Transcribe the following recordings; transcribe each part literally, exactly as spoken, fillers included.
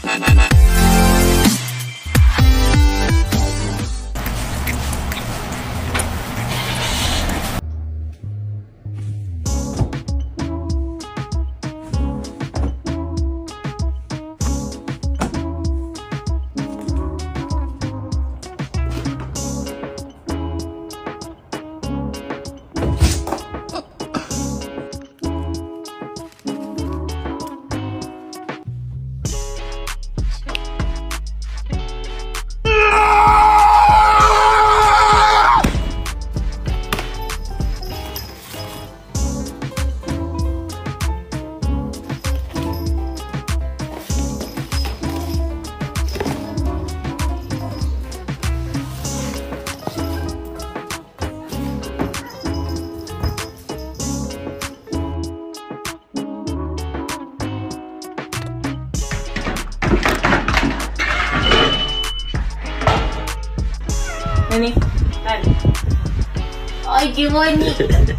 Ini, kan? Oh, gimana?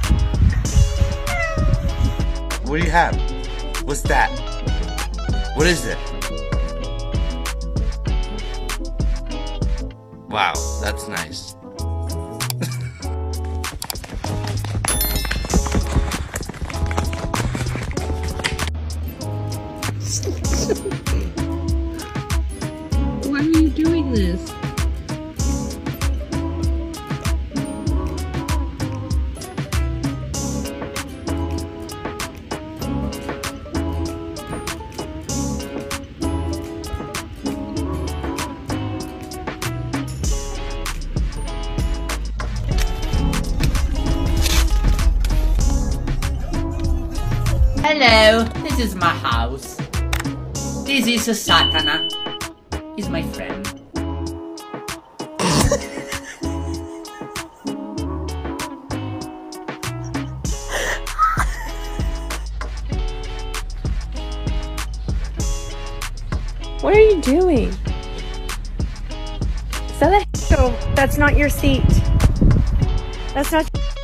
What do you have? What's that? What is it? Wow, that's nice. Why are you doing this? Hello, this is my house. This is Satana. He's my friend. What are you doing? Is that a- So that's not your seat. That's not